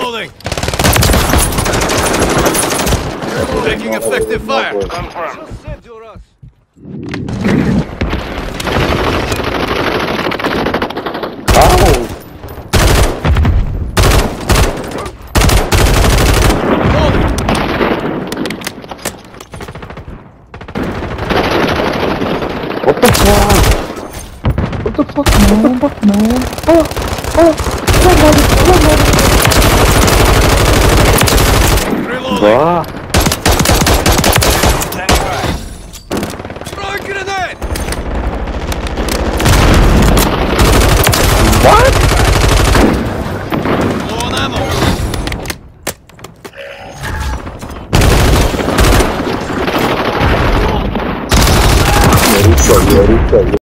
Reloading. Taking effective fire. Confirmed. What the fuck? What the fuck, man? What the fuck, man? Reloading. Bruh. Standing by. Throwing grenade. What? Low on ammo. Very sorry.